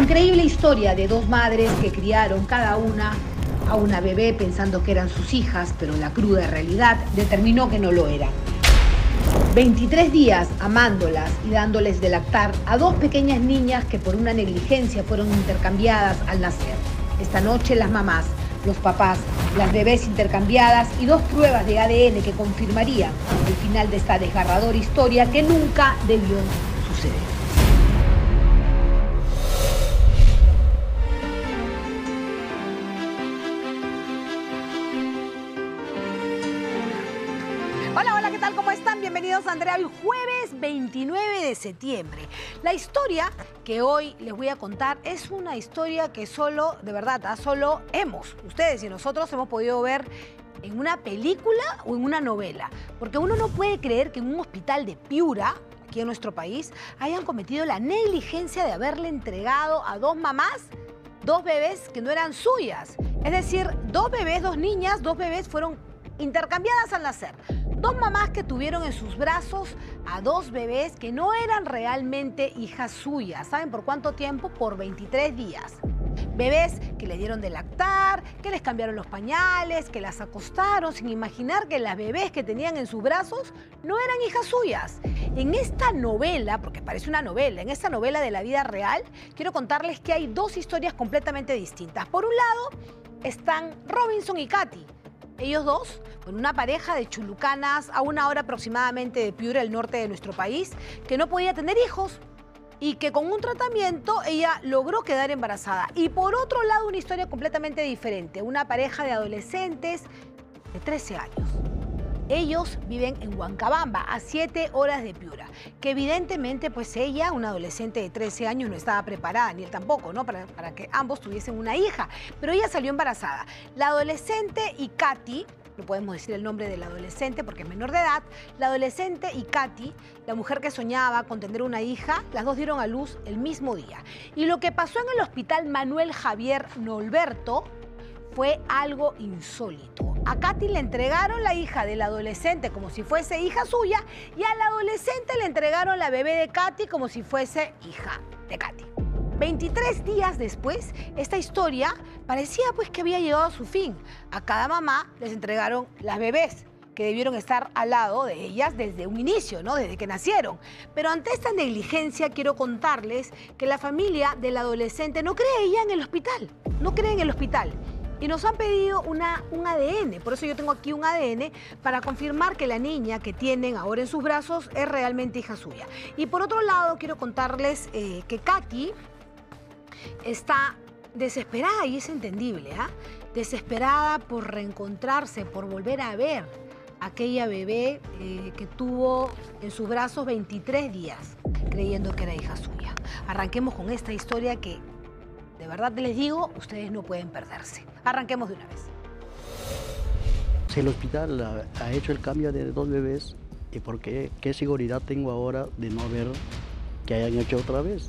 increíble historia de dos madres que criaron cada una a una bebé pensando que eran sus hijas, pero la cruda realidad determinó que no lo eran. 23 días amándolas y dándoles de lactar a dos pequeñas niñas que por una negligencia fueron intercambiadas al nacer. Esta noche las mamás, los papás, las bebés intercambiadas y dos pruebas de ADN que confirmarían el final de esta desgarradora historia que nunca debió suceder. Hola, hola, ¿qué tal? ¿Cómo están? Bienvenidos a Andrea. Hoy jueves 29 de septiembre. La historia que hoy les voy a contar es una historia que solo, de verdad, solo ustedes y nosotros hemos podido ver en una película o en una novela. Porque uno no puede creer que en un hospital de Piura, aquí en nuestro país, hayan cometido la negligencia de haberle entregado a dos mamás dos bebés que no eran suyas. Es decir, dos bebés, dos niñas, dos bebés fueron intercambiadas al nacer. Dos mamás que tuvieron en sus brazos a dos bebés que no eran realmente hijas suyas. ¿Saben por cuánto tiempo? Por 23 días. Bebés que le dieron de lactar, que les cambiaron los pañales, que las acostaron sin imaginar que las bebés que tenían en sus brazos no eran hijas suyas. En esta novela, porque parece una novela, en esta novela de la vida real, quiero contarles que hay dos historias completamente distintas. Por un lado están Robinson y Katy. Ellos dos, con una pareja de chulucanas a una hora aproximadamente de Piura, el norte de nuestro país, que no podía tener hijos y que con un tratamiento ella logró quedar embarazada. Y por otro lado, una historia completamente diferente, una pareja de adolescentes de 13 años. Ellos viven en Huancabamba, a 7 horas de Piura, que evidentemente pues ella, una adolescente de 13 años, no estaba preparada, ni él tampoco, ¿no? Para que ambos tuviesen una hija, pero ella salió embarazada. La adolescente y Katy, no podemos decir el nombre de la adolescente porque es menor de edad, la adolescente y Katy, la mujer que soñaba con tener una hija, las dos dieron a luz el mismo día. Y lo que pasó en el hospital Manuel Javier Norberto fue algo insólito. A Katy le entregaron la hija del adolescente como si fuese hija suya y al adolescente le entregaron la bebé de Katy como si fuese hija de Katy. 23 días después, esta historia parecía pues que había llegado a su fin. A cada mamá les entregaron las bebés que debieron estar al lado de ellas desde un inicio, ¿no? Desde que nacieron. Pero ante esta negligencia quiero contarles que la familia del adolescente no creía en el hospital, no cree en el hospital. Y nos han pedido un ADN, por eso yo tengo aquí un ADN para confirmar que la niña que tienen ahora en sus brazos es realmente hija suya. Y por otro lado, quiero contarles que Katy está desesperada, y es entendible, desesperada por reencontrarse, por volver a ver a aquella bebé que tuvo en sus brazos 23 días, creyendo que era hija suya. Arranquemos con esta historia que, de verdad les digo, ustedes no pueden perderse. Arranquemos de una vez. Si el hospital ha hecho el cambio de dos bebés, ¿y por qué? ¿Qué seguridad tengo ahora de no ver que hayan hecho otra vez?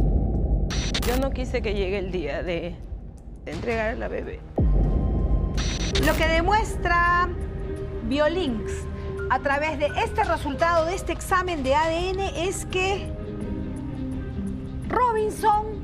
Yo no quise que llegue el día de entregar a la bebé. Lo que demuestra Biolinks a través de este resultado de este examen de ADN es que Robinson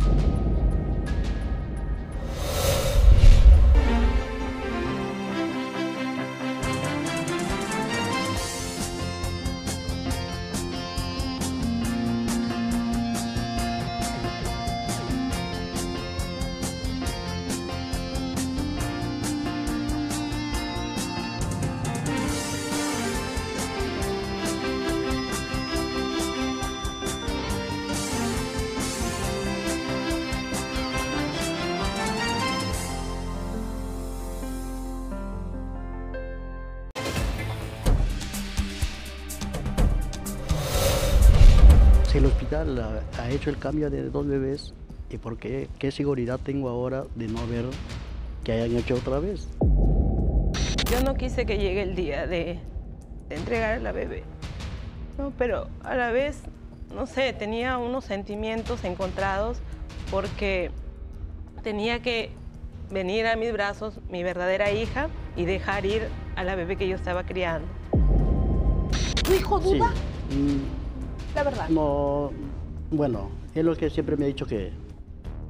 Si el hospital ha hecho el cambio de dos bebés, ¿y por qué? ¿Qué seguridad tengo ahora de no ver que hayan hecho otra vez? Yo no quise que llegue el día de entregar a la bebé, ¿no? Pero a la vez, no sé, tenía unos sentimientos encontrados porque tenía que venir a mis brazos mi verdadera hija y dejar ir a la bebé que yo estaba criando. ¿Tu hijo duda? Sí. La verdad. No, bueno, es lo que siempre me ha dicho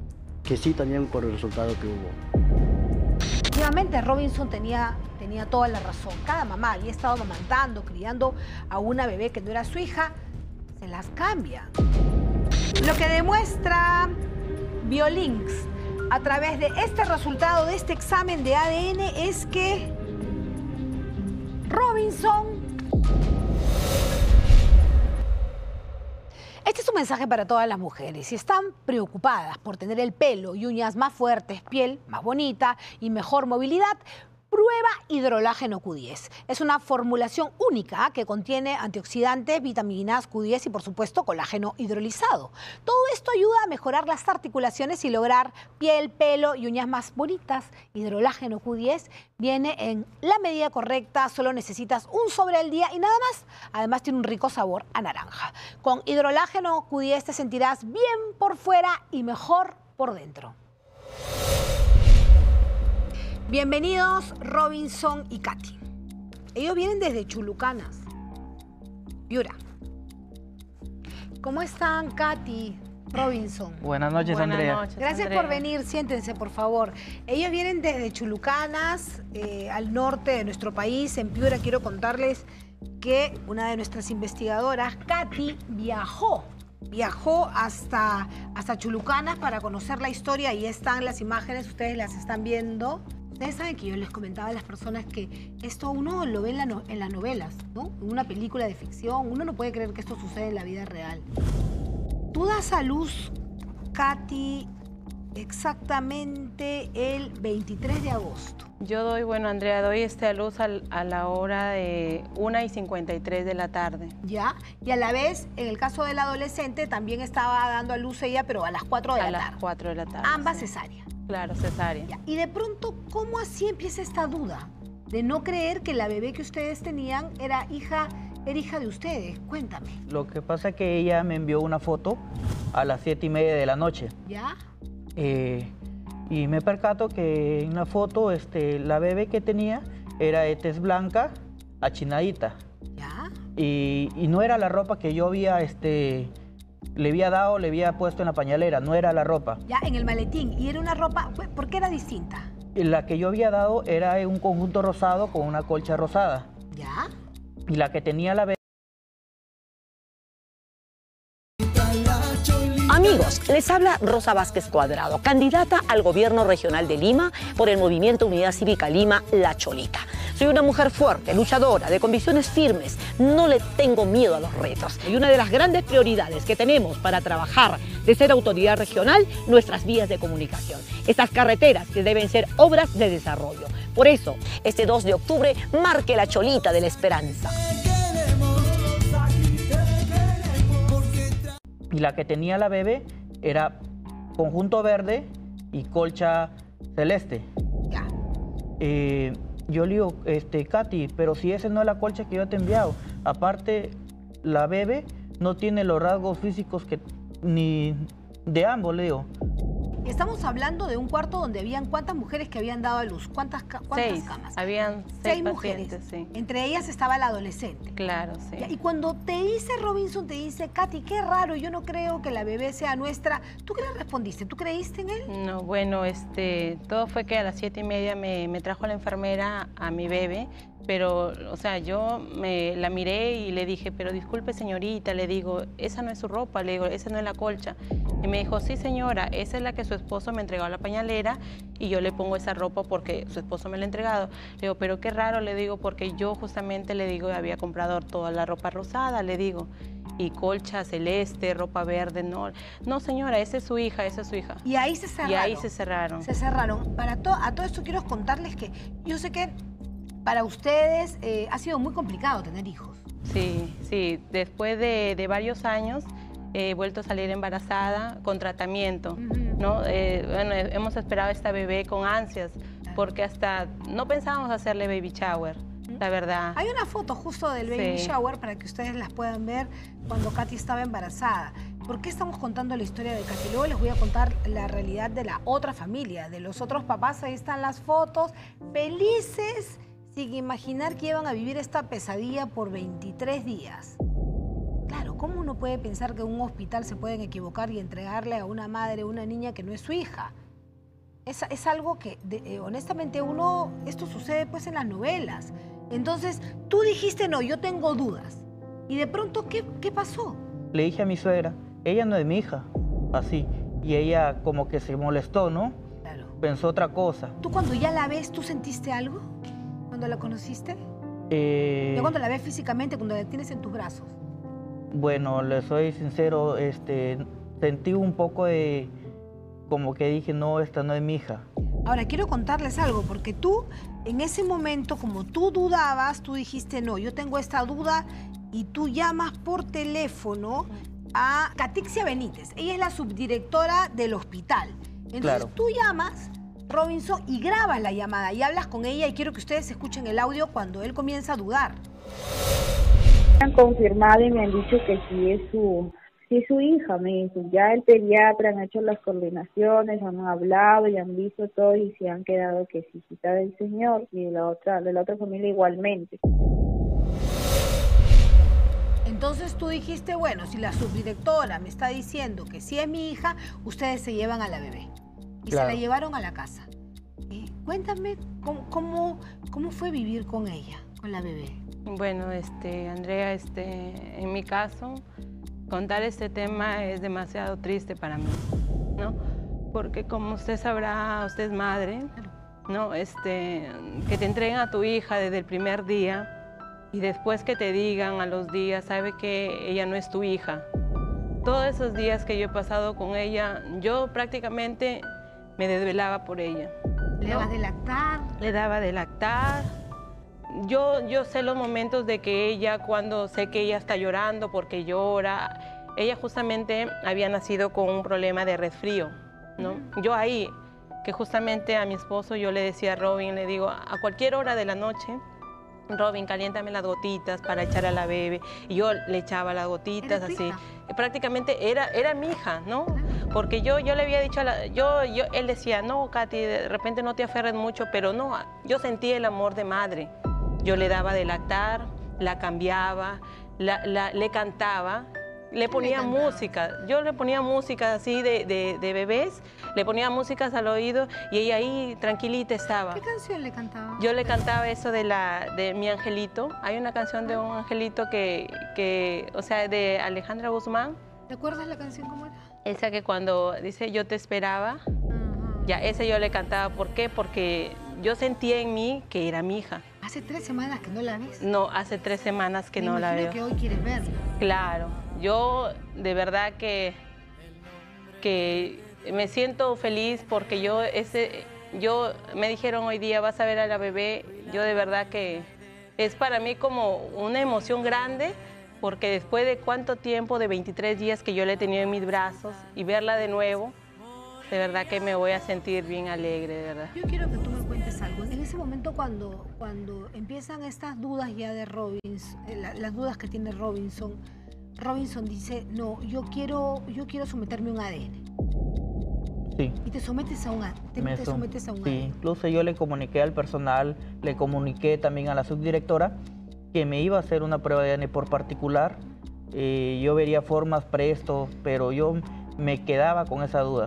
que sí también por el resultado que hubo. Efectivamente, Robinson tenía toda la razón. Cada mamá había estado amamantando, criando a una bebé que no era su hija, se las cambia. Lo que demuestra Biolinks a través de este resultado, de este examen de ADN, es que Robinson... Este es un mensaje para todas las mujeres. Si están preocupadas por tener el pelo y uñas más fuertes, piel más bonita y mejor movilidad, prueba hidrolágeno Q10. Es una formulación única que contiene antioxidantes, vitaminas Q10 y, por supuesto, colágeno hidrolizado. Todo esto ayuda a mejorar las articulaciones y lograr piel, pelo y uñas más bonitas. Hidrolágeno Q10 viene en la medida correcta, solo necesitas un sobre al día y nada más. Además, tiene un rico sabor a naranja. Con hidrolágeno Q10 te sentirás bien por fuera y mejor por dentro. Bienvenidos Robinson y Katy. Ellos vienen desde Chulucanas, Piura. ¿Cómo están, Katy, Robinson? Buenas noches, Buenas Andrea. noches, Gracias Andrea. por venir, siéntense, por favor. Ellos vienen desde Chulucanas, al norte de nuestro país, en Piura. Quiero contarles que una de nuestras investigadoras, Katy, viajó hasta Chulucanas para conocer la historia. Ahí están las imágenes, ustedes las están viendo. Ustedes saben que yo les comentaba a las personas que esto uno lo ve en las novelas, ¿no? En una película de ficción. Uno no puede creer que esto sucede en la vida real. Tú das a luz, Katy, exactamente el 23 de agosto. Yo doy, bueno, Andrea, doy a luz a la hora de 1:53 de la tarde. ¿Ya? Y a la vez, en el caso del adolescente, también estaba dando a luz ella, pero a las 4 de la tarde. A las 4 de la tarde. Ambas sí. cesáreas. Claro, cesárea. Ya. Y de pronto, ¿cómo así empieza esta duda de no creer que la bebé que ustedes tenían era hija de ustedes? Cuéntame. Lo que pasa es que ella me envió una foto a las 7:30 de la noche. ¿Ya? Y me percato que en la foto la bebé que tenía era de tez blanca, achinadita. ¿Ya? Y no era la ropa que yo había, le había puesto en la pañalera, no era la ropa. Ya, en el maletín. Y era una ropa, ¿por qué era distinta? La que yo había dado era un conjunto rosado con una colcha rosada. ¿Ya? Y la que tenía la bebé... Amigos, les habla Rosa Vázquez Cuadrado, candidata al gobierno regional de Lima por el Movimiento Unidad Cívica Lima, La Cholita. Soy una mujer fuerte, luchadora, de convicciones firmes, no le tengo miedo a los retos. Y una de las grandes prioridades que tenemos para trabajar de ser autoridad regional, nuestras vías de comunicación. Estas carreteras que deben ser obras de desarrollo. Por eso, este 2 de octubre, marque La Cholita de la Esperanza. Y la que tenía la bebé era conjunto verde y colcha celeste. Ya. Yo le digo, Katy, pero si esa no es la colcha que yo te he enviado. Aparte, la bebé no tiene los rasgos físicos ni de ambos, le digo. Estamos hablando de un cuarto donde habían ¿cuántas mujeres que habían dado a luz? ¿Cuántas 6. camas? Habían 6 6 mujeres. pacientes, sí. Entre ellas estaba la adolescente. Claro, sí. Ya, y cuando te dice Robinson, te dice, Katy, qué raro, yo no creo que la bebé sea nuestra. ¿Tú qué le respondiste? ¿Tú creíste en él? No, bueno, todo fue que a las 7:30 me trajo la enfermera a mi bebé, pero, o sea, yo la miré y le dije, pero disculpe, señorita, le digo, esa no es su ropa, le digo, esa no es la colcha. Y me dijo, sí, señora, esa es la que su esposo me entregó a la pañalera y yo le pongo esa ropa porque su esposo me la ha entregado. Le digo, pero qué raro, le digo, porque yo justamente, le digo, había comprado toda la ropa rosada, le digo, y colcha celeste, ropa verde, no, señora, esa es su hija, esa es su hija. Y ahí se cerraron. Y ahí se cerraron. Se cerraron. A todo esto quiero contarles que yo sé que para ustedes ha sido muy complicado tener hijos. Sí, sí. Después de varios años he vuelto a salir embarazada con tratamiento, ¿no? Bueno, hemos esperado a esta bebé con ansias porque hasta no pensábamos hacerle baby shower, la verdad. Hay una foto justo del baby Sí. shower para que ustedes las puedan ver cuando Katy estaba embarazada. ¿Por qué estamos contando la historia de Katy? Luego les voy a contar la realidad de la otra familia, de los otros papás. Ahí están las fotos, felices, sin imaginar que iban a vivir esta pesadilla por 23 días. Claro, ¿cómo uno puede pensar que en un hospital se pueden equivocar y entregarle a una madre una niña que no es su hija? Es algo que, honestamente, esto sucede pues en las novelas. Entonces, tú dijiste, no, yo tengo dudas. Y de pronto, ¿qué pasó? Le dije a mi suegra, ella no es mi hija, así. Y ella como que se molestó, ¿no? Claro. Pensó otra cosa. ¿Tú cuando ya la ves, tú sentiste algo? ¿Cuando la conociste? ¿Ya cuando la ves físicamente, cuando la tienes en tus brazos? Bueno, le soy sincero, sentí un poco de... como que dije, no, esta no es mi hija. Ahora, quiero contarles algo, porque tú, en ese momento, como tú dudabas, tú dijiste, no, yo tengo esta duda, y tú llamas por teléfono a Catixia Benítez. Ella es la subdirectora del hospital. Entonces, claro, tú llamas, Robinson, y grabas la llamada, y hablas con ella, y quiero que ustedes escuchen el audio cuando él comienza a dudar. Me han confirmado y me han dicho que sí es su hija, me dijo. Ya el pediatra han hecho las coordinaciones, han hablado y han visto todo y se han quedado que sí, hijita del señor, y de la otra familia igualmente. Entonces tú dijiste, bueno, si la subdirectora me está diciendo que sí es mi hija, ustedes se llevan a la bebé. Y claro, se la llevaron a la casa. Cuéntame cómo fue vivir con ella, con la bebé. Bueno, Andrea, en mi caso, contar este tema es demasiado triste para mí, ¿no? Porque como usted sabrá, usted es madre, ¿no? Que te entreguen a tu hija desde el primer día y después que te digan a los días, sabe que ella no es tu hija. Todos esos días que yo he pasado con ella, yo prácticamente me desvelaba por ella. ¿Le dabas de lactar? Le daba de lactar. Yo sé los momentos de que ella, cuando sé que ella está llorando porque llora, ella justamente había nacido con un problema de resfrío, ¿no? Yo ahí, que justamente a mi esposo yo le decía a Robin, le digo, a cualquier hora de la noche, Robin, caliéntame las gotitas para echar a la bebé. Y yo le echaba las gotitas así. Prácticamente era mi hija, ¿no? Porque yo le había dicho, él decía, no, Katy, de repente no te aferres mucho, pero no, yo sentía el amor de madre. Yo le daba de lactar, la cambiaba, le cantaba, le ponía música. Yo le ponía música así de bebés, le ponía músicas al oído y ella ahí tranquilita estaba. ¿Qué canción le cantaba? Yo le cantaba eso de Mi Angelito. Hay una canción de un angelito o sea, de Alejandra Guzmán. ¿Te acuerdas la canción cómo era? Esa que cuando dice yo te esperaba, ya ese yo le cantaba. ¿Por qué? Porque yo sentía en mí que era mi hija. ¿Hace 3 semanas que no la ves? No, hace 3 semanas que no la veo. Que hoy quieres verla. Claro, yo de verdad que me siento feliz porque me dijeron hoy día vas a ver a la bebé. Yo de verdad que es para mí como una emoción grande porque después de cuánto tiempo, de 23 días que yo la he tenido en mis brazos y verla de nuevo, de verdad que me voy a sentir bien alegre, de verdad. Yo quiero que tú me cuentes algo. En ese momento cuando empiezan estas dudas ya de Robinson, las dudas que tiene Robinson dice, no, yo quiero someterme a un ADN. Sí. Y te sometes a un ADN. Sí, incluso yo le comuniqué al personal, le comuniqué también a la subdirectora que me iba a hacer una prueba de ADN por particular. Yo vería formas presto, pero yo me quedaba con esa duda.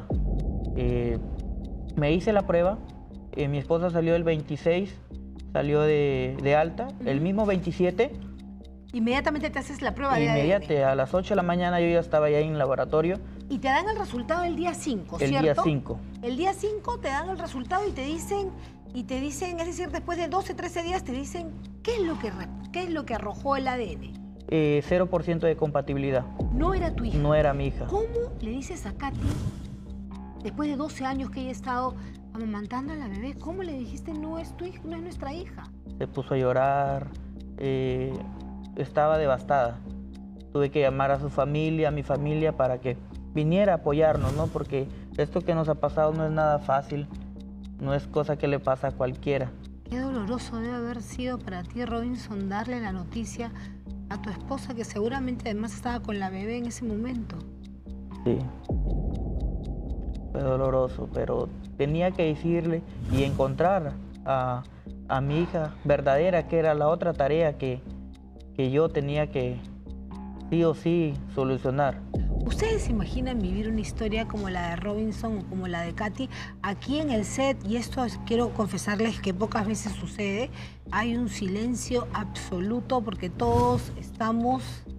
Me hice la prueba, mi esposa salió el 26, salió de alta, el mismo 27. Inmediatamente te haces la prueba de ADN. Inmediatamente, a las 8 de la mañana yo ya estaba ya en el laboratorio. Y te dan el resultado el día 5, ¿cierto? El día 5. El día 5 te dan el resultado y te dicen, es decir, después de 12, 13 días te dicen, ¿qué es lo que arrojó el ADN? 0% de compatibilidad. No era tu hija. No era mi hija. ¿Cómo le dices a Katy, después de 12 años que ella ha estado amamantando a la bebé, cómo le dijiste no es tu hija, no es nuestra hija? Se puso a llorar, estaba devastada. Tuve que llamar a su familia, a mi familia, para que viniera a apoyarnos, ¿no? Porque esto que nos ha pasado no es nada fácil, no es cosa que le pasa a cualquiera. Qué doloroso debe haber sido para ti, Robinson, darle la noticia a tu esposa, que seguramente además estaba con la bebé en ese momento. Sí, fue doloroso, pero tenía que decirle y encontrar a mi hija verdadera, que era la otra tarea que yo tenía que sí o sí solucionar. ¿Ustedes se imaginan vivir una historia como la de Robinson o como la de Katy? Aquí en el set, y esto quiero confesarles que pocas veces sucede, hay un silencio absoluto porque todos estamos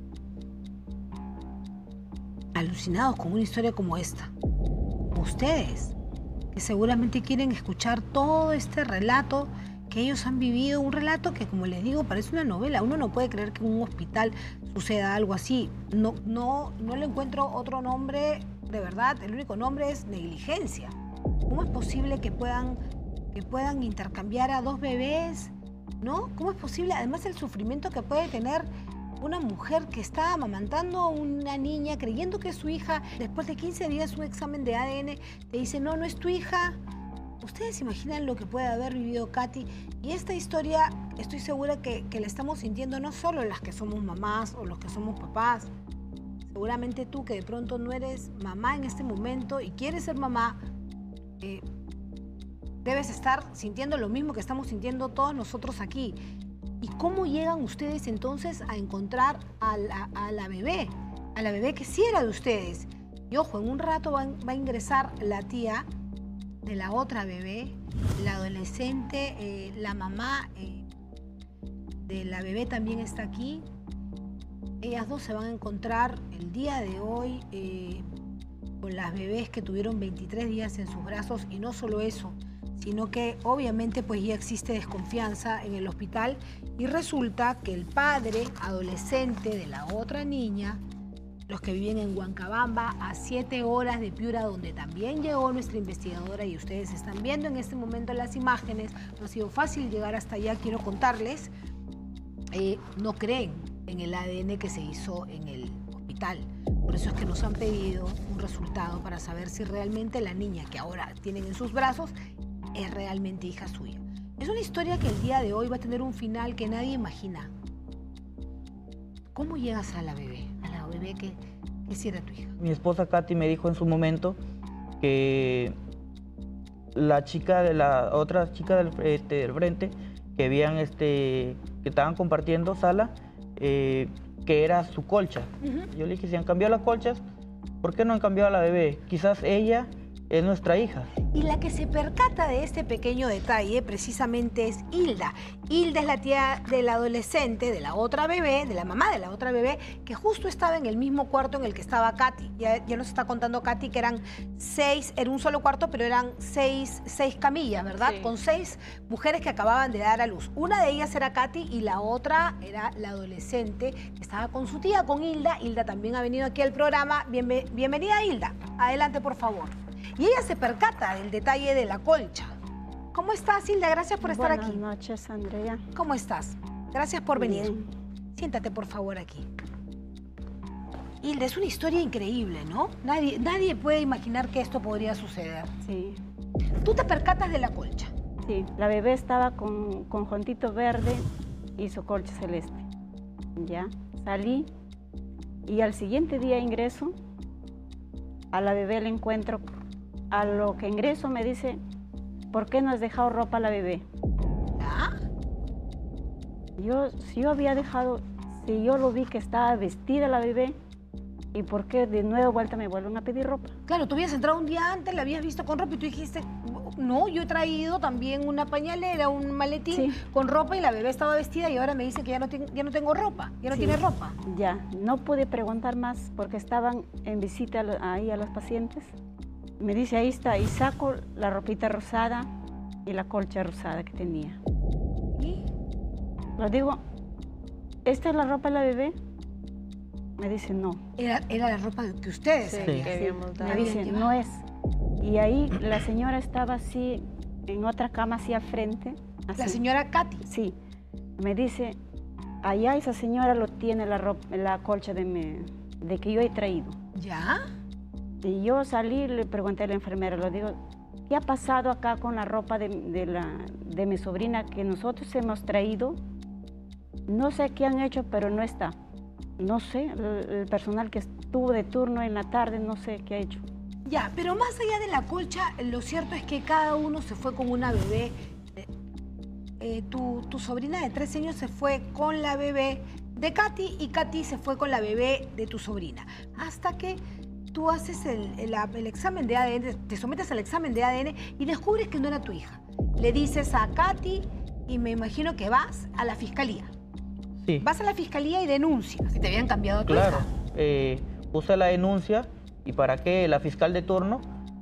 alucinados con una historia como esta. Como ustedes, que seguramente quieren escuchar todo este relato que ellos han vivido, un relato que, como les digo, parece una novela. Uno no puede creer que en un hospital suceda algo así. No le encuentro otro nombre, de verdad. El único nombre es negligencia. ¿Cómo es posible que puedan intercambiar a 2 bebés? ¿No? ¿Cómo es posible? Además, el sufrimiento que puede tener una mujer que está amamantando a una niña creyendo que es su hija. Después de 15 días, un examen de ADN te dice, no, no es tu hija. ¿Ustedes se imaginan lo que puede haber vivido Katy? Y esta historia, estoy segura que la estamos sintiendo no solo las que somos mamás o los que somos papás. Seguramente tú, que de pronto no eres mamá en este momento y quieres ser mamá, debes estar sintiendo lo mismo que estamos sintiendo todos nosotros aquí. ¿Y cómo llegan ustedes entonces a encontrar a la bebé? A la bebé que sí era de ustedes. Y ojo, en un rato va a ingresar la tía de la otra bebé, la adolescente, la mamá de la bebé también está aquí. Ellas dos se van a encontrar el día de hoy con las bebés que tuvieron 23 días en sus brazos, y no solo eso, sino que obviamente pues ya existe desconfianza en el hospital y resulta que el padre adolescente de la otra niña, los que viven en Huancabamba, a 7 horas de Piura, donde también llegó nuestra investigadora y ustedes están viendo en este momento las imágenes, no ha sido fácil llegar hasta allá, quiero contarles, no creen en el ADN que se hizo en el hospital. Por eso es que nos han pedido un resultado para saber si realmente la niña que ahora tienen en sus brazos es realmente hija suya. Es una historia que el día de hoy va a tener un final que nadie imagina. ¿Cómo llegas a la bebé? Que sí era tu hija. Mi esposa Katy me dijo en su momento que la otra chica del frente que habían que estaban compartiendo sala, que era su colcha. Yo le dije, si han cambiado las colchas, ¿por qué no han cambiado a la bebé? Quizás ella es nuestra hija. Y la que se percata de este pequeño detalle precisamente es Hilda. Hilda es la tía del adolescente, de la otra bebé, de la mamá de la otra bebé, que justo estaba en el mismo cuarto en el que estaba Katy. Ya nos está contando Katy que eran 6, era un solo cuarto, pero eran 6 camillas, ¿verdad? Sí. Con 6 mujeres que acababan de dar a luz. Una de ellas era Katy y la otra era la adolescente que estaba con su tía, con Hilda. Hilda también ha venido aquí al programa. Bienvenida, Hilda. Adelante, por favor. Y ella se percata del detalle de la colcha. ¿Cómo estás, Hilda? Gracias por estar aquí. Buenas noches, Andrea. ¿Cómo estás? Gracias por venir. Siéntate, por favor, aquí. Hilda, es una historia increíble, ¿no? Nadie puede imaginar que esto podría suceder. Sí. ¿Tú te percatas de la colcha? Sí, la bebé estaba con conjuntito verde y su colcha celeste. Ya, salí y al siguiente día ingreso. A la bebé le encuentro. A lo que ingreso me dice, ¿por qué no has dejado ropa a la bebé? ¿Ah? Si yo lo vi que estaba vestida la bebé, ¿y por qué de nuevo vuelta me vuelven a pedir ropa? Claro, tú habías entrado un día antes, la habías visto con ropa y tú dijiste, no, yo he traído también una pañalera, un maletín con ropa y la bebé estaba vestida y ahora me dice que ya no tengo ropa, ya no tiene ropa. Ya, no pude preguntar más porque estaban en visita ahí a los pacientes. Me dice, ahí está, y saco la ropita rosada y la colcha rosada que tenía. ¿Y? Le digo, ¿esta es la ropa de la bebé? Me dice, no. Era la ropa que ustedes habíamos dado. Me dice, no es. Y ahí la señora estaba así, en otra cama así al frente. Así. ¿La señora Katy? Sí. Me dice, allá esa señora lo tiene la colcha de que yo he traído. ¿Ya? Y yo salí y le pregunté a la enfermera, le digo, ¿qué ha pasado acá con la ropa de mi sobrina que nosotros hemos traído? No sé qué han hecho, pero no está. No sé, el personal que estuvo de turno en la tarde, no sé qué ha hecho. Ya, pero más allá de la colcha, lo cierto es que cada uno se fue con una bebé. Tu sobrina de 13 años se fue con la bebé de Katy y Katy se fue con la bebé de tu sobrina. Hasta que tú haces el examen de ADN, te sometes al examen de ADN y descubres que no era tu hija. Le dices a Katy y me imagino que vas a la fiscalía. Sí. Vas a la fiscalía y denuncias si te habían cambiado a tu Claro, hija. puse la denuncia y para que la fiscal de turno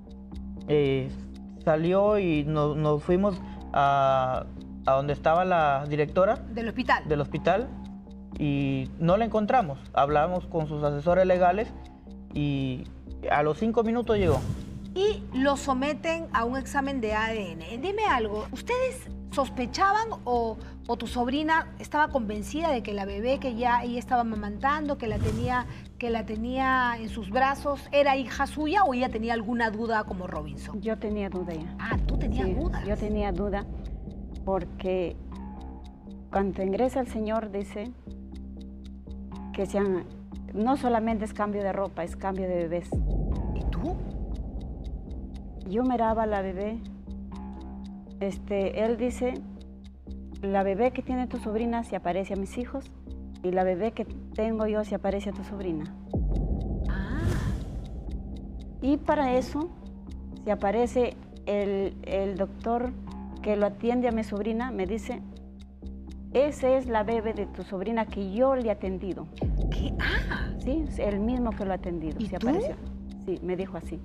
salió y nos fuimos a donde estaba la directora Del hospital. del hospital y no la encontramos. Hablamos con sus asesores legales y a los 5 minutos llegó. Y lo someten a un examen de ADN. Dime algo, ¿ustedes sospechaban o tu sobrina estaba convencida de que la bebé que ya ella estaba amamantando, que la tenía en sus brazos, era hija suya o ella tenía alguna duda como Robinson? Yo tenía duda ya. Ah, tú tenías Sí, dudas. yo tenía duda porque cuando ingresa el señor dice que no solamente es cambio de ropa, es cambio de bebés. ¿Y tú? Yo miraba a la bebé, él dice, la bebé que tiene tu sobrina se aparece a mis hijos y la bebé que tengo yo se aparece a tu sobrina. Ah. Y para eso se aparece el doctor que lo atiende a mi sobrina, me dice, esa es la bebé de tu sobrina que yo le he atendido. ¿Qué? Ah. Sí, es el mismo que lo ha atendido. ¿Y se tú? apareció. Sí, me dijo así.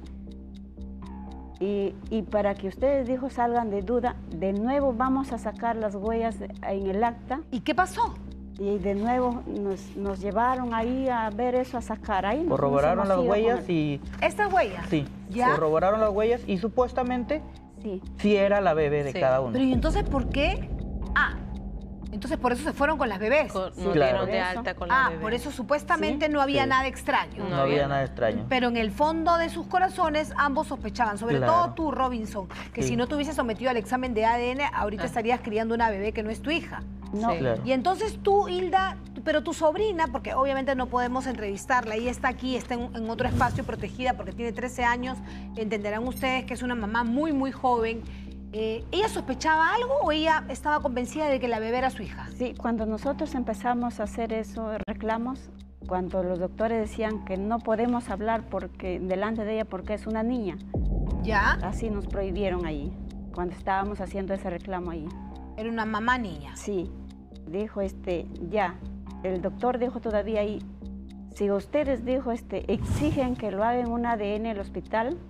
Y para que ustedes, dijo, salgan de duda, de nuevo vamos a sacar las huellas en el acta. ¿Y qué pasó? Y de nuevo nos llevaron ahí a ver eso, a sacar ahí. Corroboraron las huellas y... ¿Estas huellas? Sí, ¿Ya? corroboraron las huellas y supuestamente sí era la bebé de cada uno. Pero ¿y entonces por qué? Ah, entonces por eso se fueron con las bebés. Nos claro. dieron de Eso. alta con la Ah, bebé. por eso supuestamente no había Sí. nada extraño. No había nada extraño. Pero en el fondo de sus corazones ambos sospechaban, sobre Claro. todo tú, Robinson, que Sí. si no te hubieses sometido al examen de ADN, ahorita estarías criando una bebé que no es tu hija. No, Sí. Claro. Y entonces tú, Hilda, pero tu sobrina, porque obviamente no podemos entrevistarla, ella está aquí, está en otro espacio protegida porque tiene 13 años, entenderán ustedes que es una mamá muy, muy joven. ¿Ella sospechaba algo o ella estaba convencida de que la bebé era su hija? sí, cuando nosotros empezamos a hacer eso, reclamos, cuando los doctores decían que no podemos hablar delante de ella porque es una niña, ¿Ya? así nos prohibieron ahí, cuando estábamos haciendo ese reclamo ahí. Era una mamá niña. Sí, dijo ya, el doctor dijo todavía ahí, si ustedes, dijo, exigen que lo hagan un ADN en el hospital,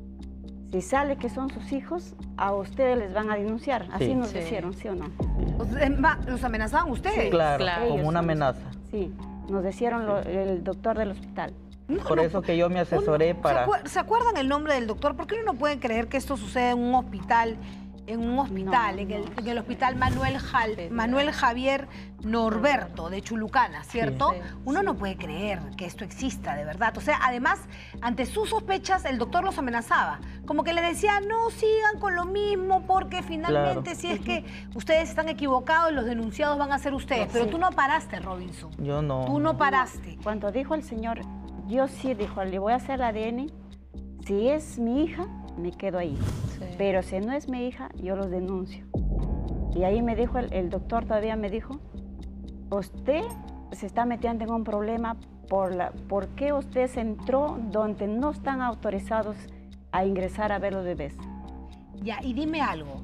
si sale que son sus hijos, a ustedes les van a denunciar. Así Sí. nos Sí. dijeron, ¿sí o no? ¿Los amenazaban ustedes? Claro, Claro. como una amenaza. Sí, nos dijeron el doctor del hospital. No, Por no, eso que yo me asesoré uno- para... ¿Se acuerdan el nombre del doctor? ¿Por qué uno no puede creer que esto sucede en un hospital? En un hospital, No, en no. el hospital Manuel Javier Norberto de Chulucana, ¿cierto? Sí. Uno no puede creer que esto exista de verdad. O sea, además, ante sus sospechas, el doctor los amenazaba. Como que le decía, no sigan con lo mismo porque finalmente Claro. si es que ustedes están equivocados, los denunciados van a ser ustedes. Pero Sí. tú no paraste, Robinson. Yo no... Tú no paraste. Cuando dijo el señor, yo sí, dijo, le voy a hacer el ADN, si es mi hija, me quedo ahí. Sí. Pero si no es mi hija, yo los denuncio. Y ahí me dijo, el doctor todavía me dijo, usted se está metiendo en un problema por qué usted se entró donde no están autorizados a ingresar a ver los bebés. Ya, y dime algo,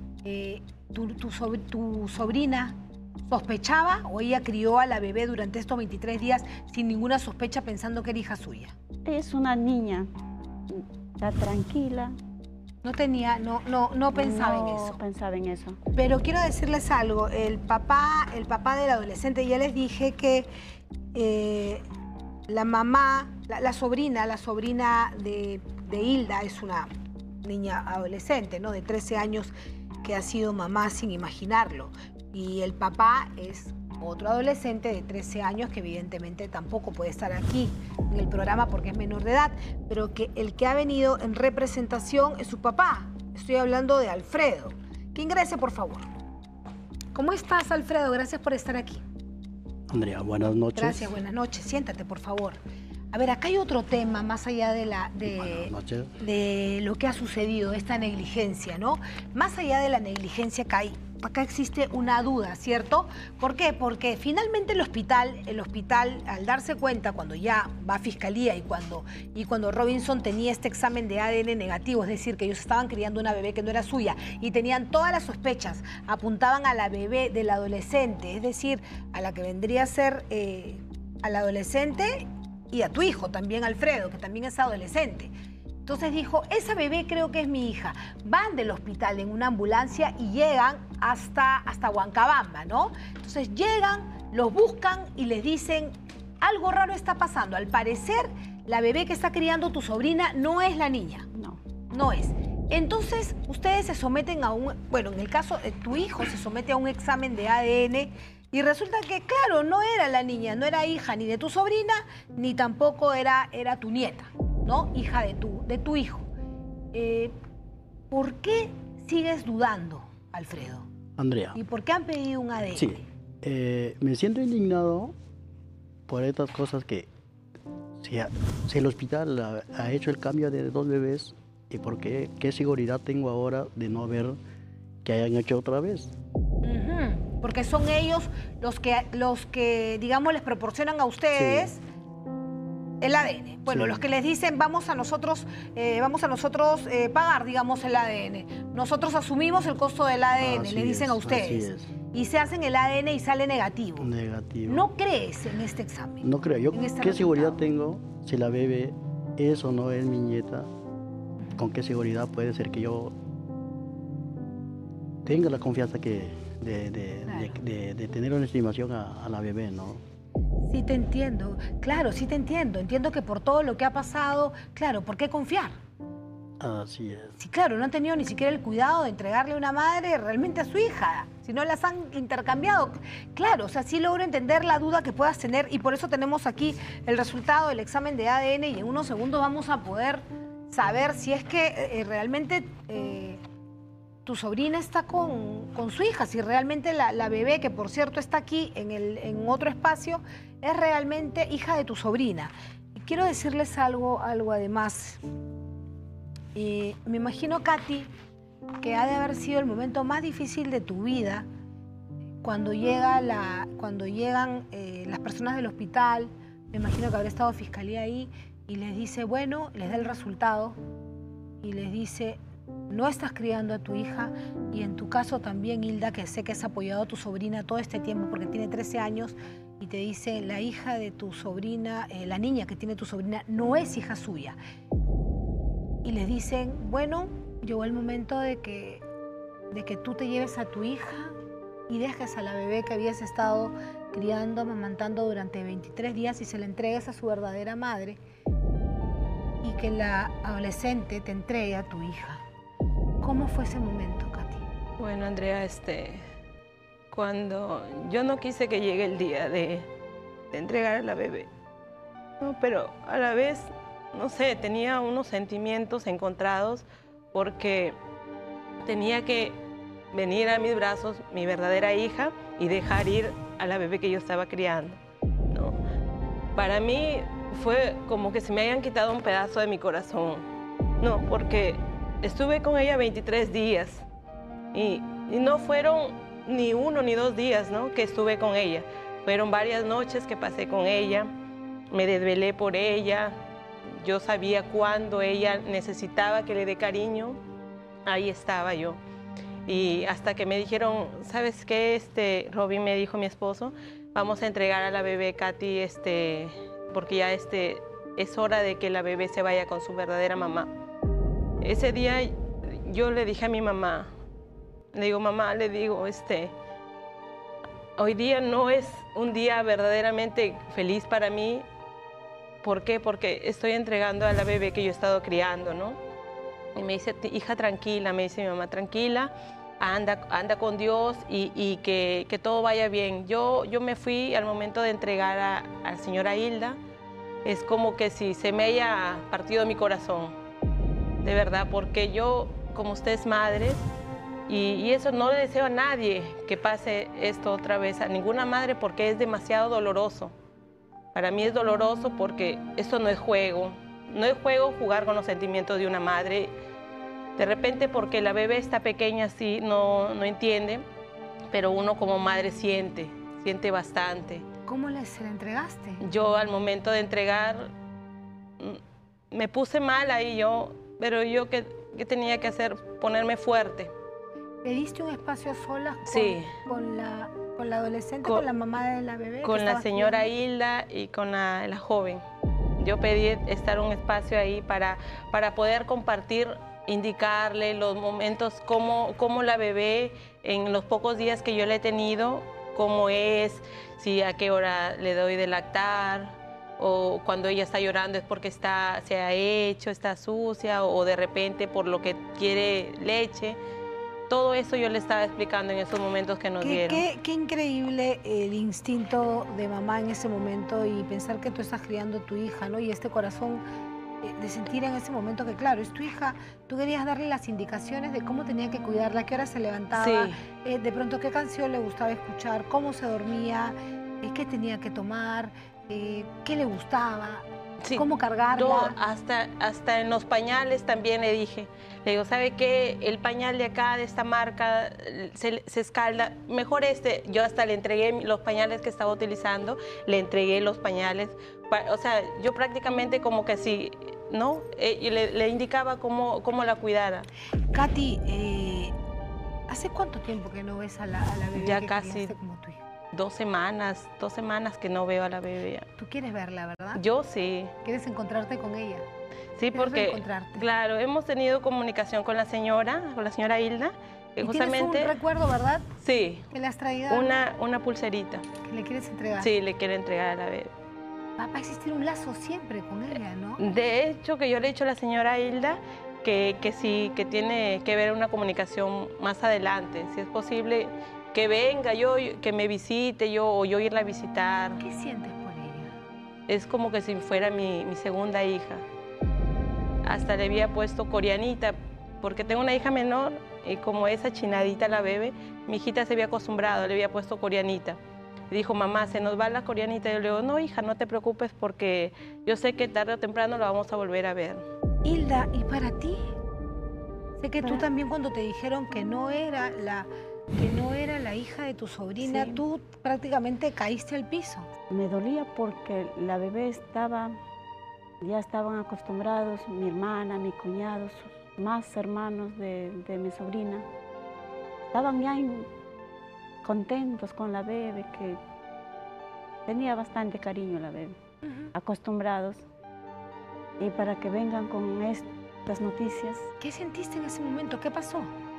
¿tu sobrina sospechaba o ella crió a la bebé durante estos 23 días sin ninguna sospecha pensando que era hija suya? Es una niña, está tranquila. No pensaba en eso. No pensaba en eso. Pero quiero decirles algo, el papá del adolescente, ya les dije que la mamá, la sobrina de Hilda es una niña adolescente, ¿no? De 13 años que ha sido mamá sin imaginarlo. Y el papá es otro adolescente de 13 años que evidentemente tampoco puede estar aquí en el programa porque es menor de edad, pero que el que ha venido en representación es su papá. Estoy hablando de Alfredo. Que ingrese, por favor. ¿Cómo estás, Alfredo? Gracias por estar aquí. Andrea, buenas noches. Gracias, buenas noches. Siéntate, por favor. A ver, acá hay otro tema más allá Buenas noches. de lo que ha sucedido, esta negligencia, ¿no? Más allá de la negligencia que hay acá existe una duda, ¿cierto? ¿Por qué? Porque finalmente el hospital, al darse cuenta, cuando ya va a fiscalía y cuando Robinson tenía este examen de ADN negativo, es decir, que ellos estaban criando una bebé que no era suya y tenían todas las sospechas, apuntaban a la bebé del adolescente, es decir, a la que vendría a ser al adolescente y a tu hijo también, Alfredo, que también es adolescente. Entonces dijo, esa bebé creo que es mi hija. Van del hospital en una ambulancia y llegan hasta Huancabamba, ¿no? Entonces llegan, los buscan y les dicen, algo raro está pasando. Al parecer, la bebé que está criando tu sobrina no es la niña. No es. Entonces, ustedes se someten a en el caso de tu hijo se somete a un examen de ADN y resulta que, claro, no era la niña, no era hija ni de tu sobrina, ni tampoco era tu nieta, ¿no? Hija de tu hijo. ¿Por qué sigues dudando, Alfredo? Andrea. ¿Y por qué han pedido un ADN? Sí, me siento indignado por estas cosas que si el hospital ha hecho el cambio de 2 bebés, ¿y por qué? ¿Qué seguridad tengo ahora de no ver que hayan hecho otra vez? Porque son ellos los que, digamos, les proporcionan a ustedes el ADN. Bueno, los que les dicen, vamos a nosotros pagar, digamos, el ADN. Nosotros asumimos el costo del ADN, les dicen a ustedes. Y se hacen el ADN y sale negativo. Negativo. ¿No crees en este examen? No creo. Yo, ¿qué seguridad tengo si la bebé es o no es mi nieta? ¿Con qué seguridad puede ser que yo tenga la confianza de tener una estimación a la bebé, ¿no? Sí te entiendo, claro, sí te entiendo. Entiendo que por todo lo que ha pasado, claro, ¿por qué confiar? Así es. Sí, claro, no han tenido ni siquiera el cuidado de entregarle una madre realmente a su hija, si no las han intercambiado. Claro, o sea, sí logro entender la duda que puedas tener y por eso tenemos aquí el resultado del examen de ADN y en unos segundos vamos a poder saber si es que realmente tu sobrina está con su hija, si realmente la bebé, que por cierto está aquí en otro espacio, es realmente hija de tu sobrina. Y quiero decirles algo además. Me imagino, Katy, que ha de haber sido el momento más difícil de tu vida cuando llegan las personas del hospital. Me imagino que habrá estado fiscalía ahí y les dice, bueno, les da el resultado y les dice, no estás criando a tu hija y en tu caso también, Hilda, que sé que has apoyado a tu sobrina todo este tiempo porque tiene 13 años y te dice, la hija de tu sobrina, la niña que tiene tu sobrina no es hija suya. Y les dicen, bueno, llegó el momento de que tú te lleves a tu hija y dejes a la bebé que habías estado criando, amamantando durante 23 días y se la entregues a su verdadera madre y que la adolescente te entregue a tu hija. ¿Cómo fue ese momento, Katy? Bueno, Andrea, cuando yo no quise que llegue el día de entregar a la bebé, ¿no? Pero a la vez, no sé, tenía unos sentimientos encontrados porque tenía que venir a mis brazos mi verdadera hija y dejar ir a la bebé que yo estaba criando, ¿no? Para mí fue como que se me hayan quitado un pedazo de mi corazón, ¿no? Porque estuve con ella 23 días y no fueron ni 1 ni 2 días, ¿no? Que estuve con ella. Fueron varias noches que pasé con ella, me desvelé por ella. Yo sabía cuándo ella necesitaba que le dé cariño, ahí estaba yo. Y hasta que me dijeron, ¿sabes qué? Robin, me dijo mi esposo, vamos a entregar a la bebé Katy, porque ya es hora de que la bebé se vaya con su verdadera mamá. Ese día yo le dije a mi mamá, le digo, mamá, hoy día no es un día verdaderamente feliz para mí. ¿Por qué? Porque estoy entregando a la bebé que yo he estado criando, ¿no? Y me dice, hija, tranquila, me dice mi mamá, tranquila, anda con Dios y que todo vaya bien. Yo me fui al momento de entregar a la señora Hilda, es como que si se me haya partido mi corazón, de verdad, porque yo, como usted es madre, y eso no le deseo a nadie que pase esto otra vez, a ninguna madre, porque es demasiado doloroso. Para mí es doloroso porque esto no es juego. No es juego jugar con los sentimientos de una madre. De repente porque la bebé está pequeña, así no entiende. pero uno como madre siente bastante. ¿Cómo se la entregaste? Yo al momento de entregar me puse mal ahí pero yo ¿qué tenía que hacer? Ponerme fuerte. ¿Le diste un espacio a solas Sí. con la adolescente, con la mamá de la bebé? Con la señora Hilda y con la joven. Yo pedí estar un espacio ahí para poder compartir, indicarle los momentos, cómo la bebé en los pocos días que yo la he tenido, cómo es, si a qué hora le doy de lactar, o cuando ella está llorando es porque se ha hecho, está sucia, o de repente por lo que quiere leche. Todo eso yo le estaba explicando en esos momentos que nos dieron. Qué increíble el instinto de mamá en ese momento y pensar que tú estás criando a tu hija, ¿no? Y este corazón de sentir en ese momento que, claro, es tu hija, tú querías darle las indicaciones de cómo tenía que cuidarla, a qué hora se levantaba, Sí. De pronto qué canción le gustaba escuchar, cómo se dormía, qué tenía que tomar, qué le gustaba. Sí, cómo cargarla. Hasta en los pañales también le dije. Le digo, ¿sabe qué? El pañal de acá, de esta marca, se escalda. Mejor yo hasta le entregué los pañales que estaba utilizando, le entregué los pañales. O sea, yo prácticamente como que sí, ¿no? Y le indicaba cómo la cuidara. Katy, ¿hace cuánto tiempo que no ves a la bebé? Ya que casi criaste como tu hija? 2 semanas que no veo a la bebé. Tú quieres verla, ¿verdad? Yo sí. ¿Quieres encontrarte con ella? Sí, porque, claro, hemos tenido comunicación con la señora Hilda. Que ¿Y justamente, tienes un recuerdo, verdad? Sí. ¿Que le has traído? Una pulserita. ¿Que le quieres entregar? Sí, le quiero entregar a la bebé. Va a existir un lazo siempre con ella, ¿no? De hecho, que yo le he dicho a la señora Hilda que sí, que tiene que ver una comunicación más adelante. Si es posible, que venga que me visite o yo irla a visitar. ¿Qué sientes por ella? Es como que si fuera mi segunda hija. Hasta le había puesto coreanita, porque tengo una hija menor y como esa chinadita la bebé, mi hijita se había acostumbrado, le había puesto coreanita. Y dijo, mamá, se nos va la coreanita. Yo le digo, no, hija, no te preocupes porque yo sé que tarde o temprano la vamos a volver a ver. Hilda, ¿y para ti? Sé que tú también cuando te dijeron que no era la hija de tu sobrina, Sí. tú prácticamente caíste al piso. Me dolía porque la bebé ya estaban acostumbrados, mi hermana, mi cuñado, sus más hermanos de mi sobrina, estaban ya contentos con la bebé, que tenía bastante cariño la bebé, acostumbrados. Y para que vengan con estas noticias. ¿Qué sentiste en ese momento? ¿Qué pasó?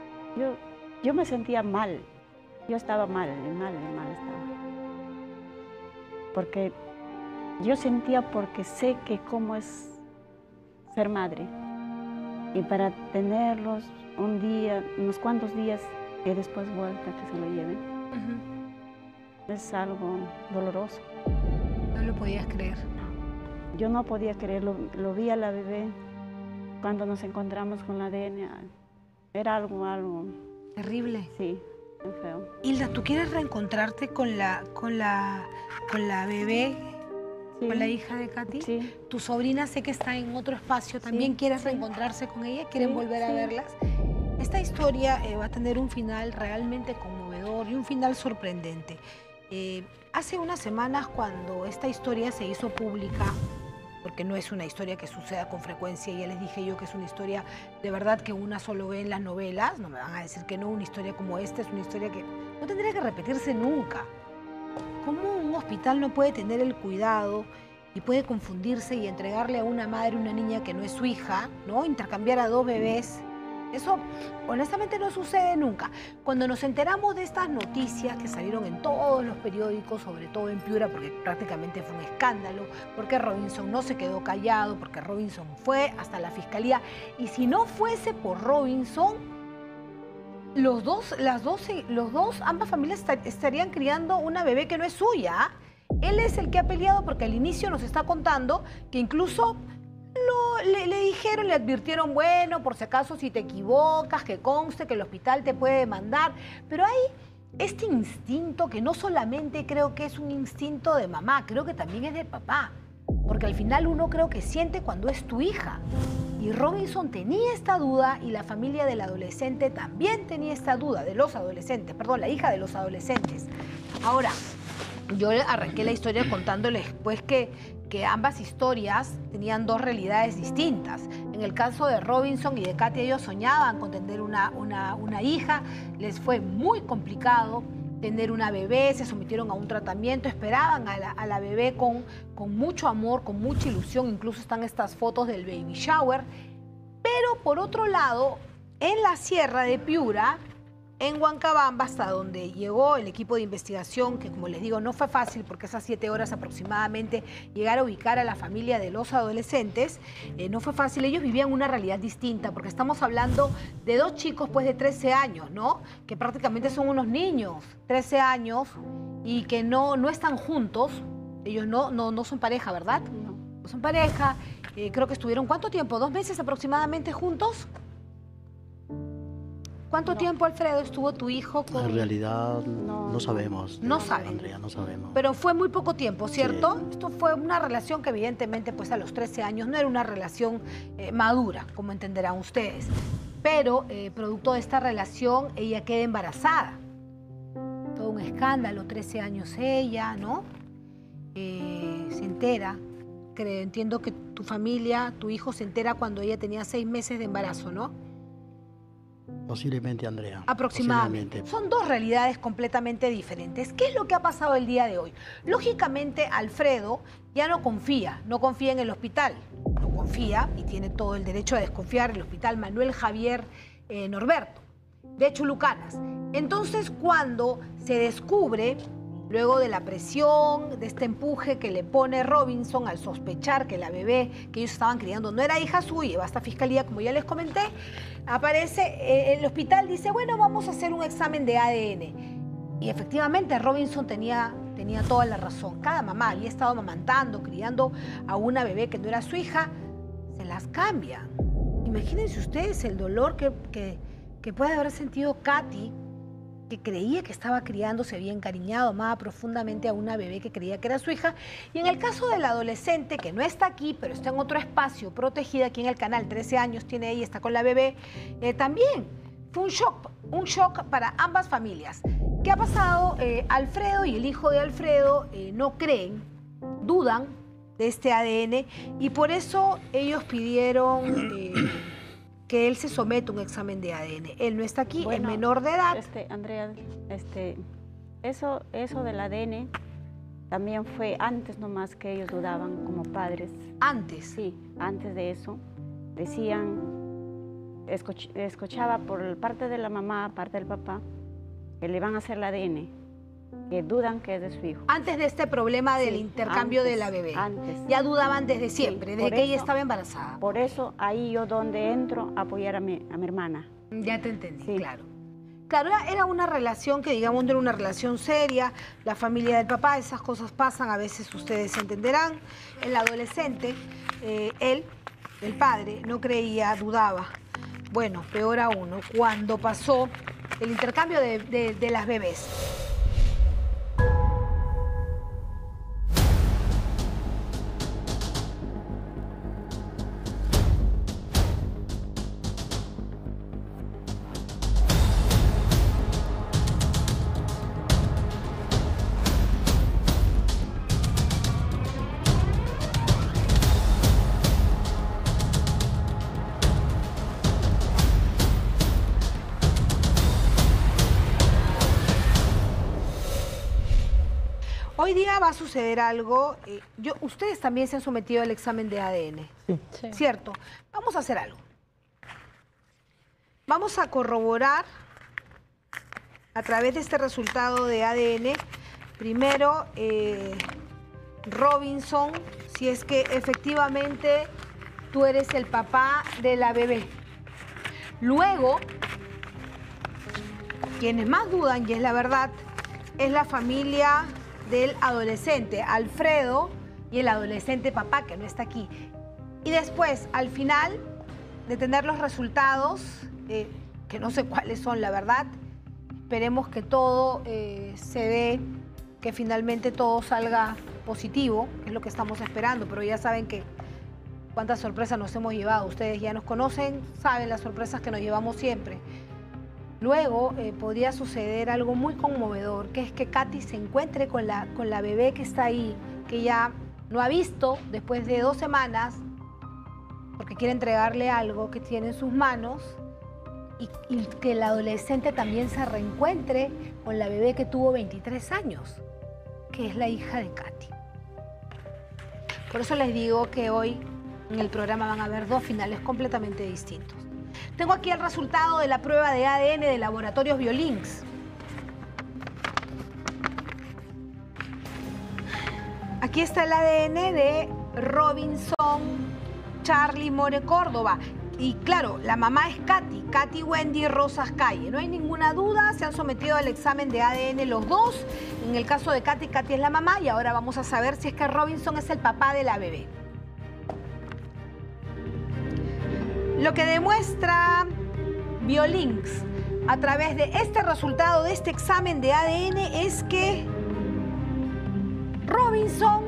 Yo me sentía mal, yo estaba mal estaba. Porque yo sentía porque sé que cómo es ser madre. Y para tenerlos unos cuantos días y después vuelta que se lo lleven, es algo doloroso. No lo podías creer. Yo no podía creerlo, lo vi a la bebé cuando nos encontramos con la DNA. Era algo terrible. Sí, muy feo. Hilda, ¿tú quieres reencontrarte con la bebé, sí, con la hija de Katy? Sí. Tu sobrina sé que está en otro espacio, ¿también quieres reencontrarse con ella? ¿Quieren volver a verlas? Esta historia va a tener un final realmente conmovedor y un final sorprendente. Hace unas semanas, cuando esta historia se hizo pública, porque no es una historia que suceda con frecuencia, ya les dije yo que es una historia de verdad que una solo ve en las novelas, no me van a decir que no, una historia como esta es una historia que no tendría que repetirse nunca. ¿Cómo un hospital no puede tener el cuidado y puede confundirse y entregarle a una madre una niña que no es su hija, ¿no? Intercambiar a 2 bebés? Eso honestamente no sucede nunca. Cuando nos enteramos de estas noticias que salieron en todos los periódicos, sobre todo en Piura, porque prácticamente fue un escándalo, porque Robinson no se quedó callado, porque Robinson fue hasta la fiscalía, y si no fuese por Robinson, ambas familias estarían criando una bebé que no es suya. Él es el que ha peleado porque al inicio nos está contando que incluso le dijeron, le advirtieron, bueno, por si acaso si te equivocas, que conste que el hospital te puede demandar. Pero hay este instinto que no solamente creo que es un instinto de mamá, creo que también es de papá. Porque al final uno creo que siente cuando es tu hija. Y Robinson tenía esta duda y la familia del adolescente también tenía esta duda, de los adolescentes, perdón, la hija de los adolescentes. Ahora, yo arranqué la historia contándoles pues que ambas historias tenían dos realidades distintas. En el caso de Robinson y de Katy, ellos soñaban con tener una hija, les fue muy complicado tener una bebé, se sometieron a un tratamiento, esperaban a la bebé con mucho amor, con mucha ilusión, incluso están estas fotos del baby shower. Pero por otro lado, en la sierra de Piura, en Huancabamba, hasta donde llegó el equipo de investigación, que como les digo, no fue fácil porque esas 7 horas aproximadamente llegar a ubicar a la familia de los adolescentes, no fue fácil. Ellos vivían una realidad distinta porque estamos hablando de 2 chicos pues de 13 años, ¿no? Que prácticamente son unos niños, 13 años, y que no están juntos. Ellos no son pareja, ¿verdad? No son pareja. Creo que estuvieron, ¿cuánto tiempo? 2 meses aproximadamente juntos. ¿Cuánto tiempo, Alfredo, estuvo tu hijo con...? En realidad no sabemos. No saben. Andrea, no sabemos. Pero fue muy poco tiempo, ¿cierto? Sí. Esto fue una relación que evidentemente pues a los 13 años no era una relación madura, como entenderán ustedes. Pero producto de esta relación ella queda embarazada. Todo un escándalo, 13 años ella, ¿no? Se entera. Entiendo que tu familia, tu hijo se entera cuando ella tenía 6 meses de embarazo, ¿no? Posiblemente, Andrea. Aproximadamente. Son 2 realidades completamente diferentes. ¿Qué es lo que ha pasado el día de hoy? Lógicamente, Alfredo ya no confía en el hospital. No confía y tiene todo el derecho a desconfiar en el hospital Manuel Javier Norberto de Chulucanas. Entonces, cuando se descubre, luego de la presión, de este empuje que le pone Robinson al sospechar que la bebé que ellos estaban criando no era hija suya, va a esta fiscalía, como ya les comenté, aparece, el hospital dice, bueno, vamos a hacer un examen de ADN. Y efectivamente Robinson tenía toda la razón. Cada mamá había estado amamantando, criando a una bebé que no era su hija, se las cambia. Imagínense ustedes el dolor que puede haber sentido Katy, que creía que estaba criando, se había encariñado, amaba profundamente a una bebé que creía que era su hija. Y en el caso del adolescente, que no está aquí, pero está en otro espacio, protegida aquí en el canal, 13 años tiene ella, está con la bebé, también fue un shock para ambas familias. ¿Qué ha pasado? Alfredo y el hijo de Alfredo no creen, dudan de este ADN y por eso ellos pidieron... que él se somete a un examen de ADN. Él no está aquí, bueno, es menor de edad. Andrea, eso del ADN también fue antes nomás que ellos dudaban como padres. ¿Antes? Sí, antes de eso. Decían, escuchaba por parte de la mamá, parte del papá, que le van a hacer el ADN, que dudan que es de su hijo. Antes de este problema del intercambio de la bebé. Antes. Ya dudaban desde siempre, desde que ella estaba embarazada. Por eso ahí yo donde entro a apoyar a mi hermana. Ya te entendí, sí. Claro. Claro, era una relación que digamos no era una relación seria, la familia del papá, esas cosas pasan, a veces ustedes entenderán. El adolescente, él, el padre, no creía, dudaba. Bueno, peor aún, ¿no? Cuando pasó el intercambio de las bebés. Hoy día va a suceder algo. Ustedes también se han sometido al examen de ADN, sí. ¿Cierto? Vamos a hacer algo. Vamos a corroborar a través de este resultado de ADN, primero, Robinson, si es que efectivamente tú eres el papá de la bebé. Luego, quienes más dudan, y es la verdad, es la familia del adolescente, Alfredo, y el adolescente papá, que no está aquí. Y después, al final de tener los resultados, que no sé cuáles son, la verdad, esperemos que todo se dé, que finalmente todo salga positivo, que es lo que estamos esperando, pero ya saben que cuántas sorpresas nos hemos llevado. Ustedes ya nos conocen, saben las sorpresas que nos llevamos siempre. Luego podría suceder algo muy conmovedor, que es que Katy se encuentre con la bebé que está ahí, que ya no ha visto después de 2 semanas, porque quiere entregarle algo que tiene en sus manos, y que el adolescente también se reencuentre con la bebé que tuvo 23 años, que es la hija de Katy. Por eso les digo que hoy en el programa van a haber 2 finales completamente distintos. Tengo aquí el resultado de la prueba de ADN de Laboratorios Biolinks. Aquí está el ADN de Robinson Charlie More Córdoba. Y claro, la mamá es Katy Wendy Rosas Calle. No hay ninguna duda, se han sometido al examen de ADN los dos. En el caso de Katy es la mamá y ahora vamos a saber si es que Robinson es el papá de la bebé. Lo que demuestra Biolinks a través de este resultado de este examen de ADN es que Robinson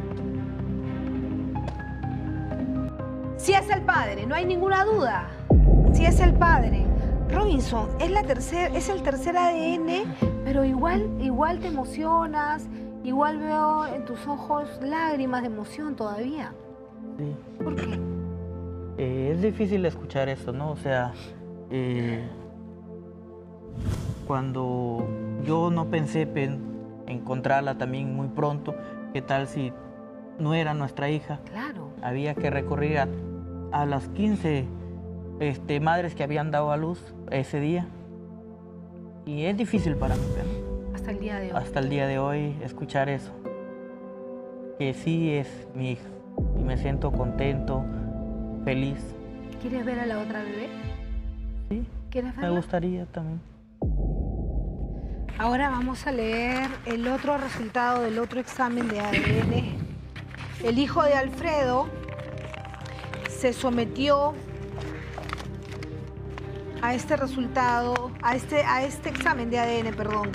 sí es el padre, no hay ninguna duda. Sí es el padre. Robinson, es el tercer ADN, pero igual te emocionas, igual veo en tus ojos lágrimas de emoción todavía. Sí. ¿Por qué? Es difícil escuchar eso, ¿no? O sea, cuando yo no pensé encontrarla también muy pronto, ¿qué tal si no era nuestra hija? Claro. Había que recurrir a las 15 madres que habían dado a luz ese día. Y es difícil para mí, ¿no? Hasta el día de hoy. Hasta el día de hoy escuchar eso. Que sí es mi hija. Y me siento contento, feliz. ¿Quieres ver a la otra bebé? Sí. ¿Quieres verla? Me gustaría también. Ahora vamos a leer el otro resultado del otro examen de ADN. El hijo de Alfredo se sometió a este resultado, a este examen de ADN, perdón.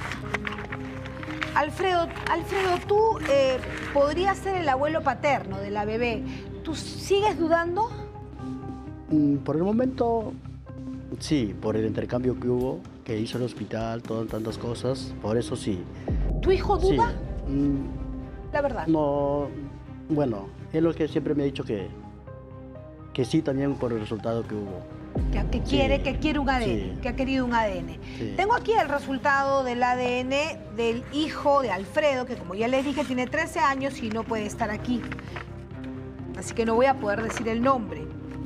Alfredo, tú podrías ser el abuelo paterno de la bebé. ¿Tú sigues dudando? Por el momento, sí, por el intercambio que hubo, que hizo el hospital, todas tantas cosas, por eso sí. ¿Tu hijo duda? Sí. La verdad. No, bueno, es lo que siempre me ha dicho que sí también por el resultado que hubo. Que quiere un ADN, sí. Que ha querido un ADN. Sí. Tengo aquí el resultado del ADN del hijo de Alfredo, que como ya les dije tiene 13 años y no puede estar aquí. Así que no voy a poder decir el nombre.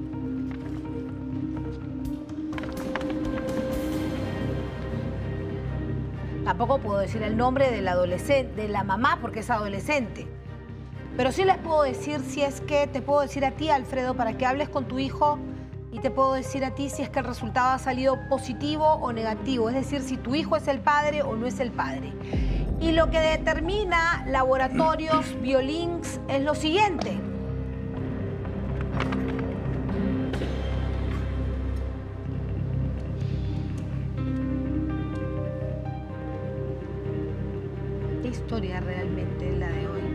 Tampoco puedo decir el nombre del adolescente, de la mamá, porque es adolescente. Pero sí les puedo decir si es que te puedo decir a ti, Alfredo, para que hables con tu hijo, y te puedo decir a ti si es que el resultado ha salido positivo o negativo. Es decir, si tu hijo es el padre o no es el padre. Y lo que determina Laboratorios Biolinks es lo siguiente. ¿Qué historia realmente es la de hoy?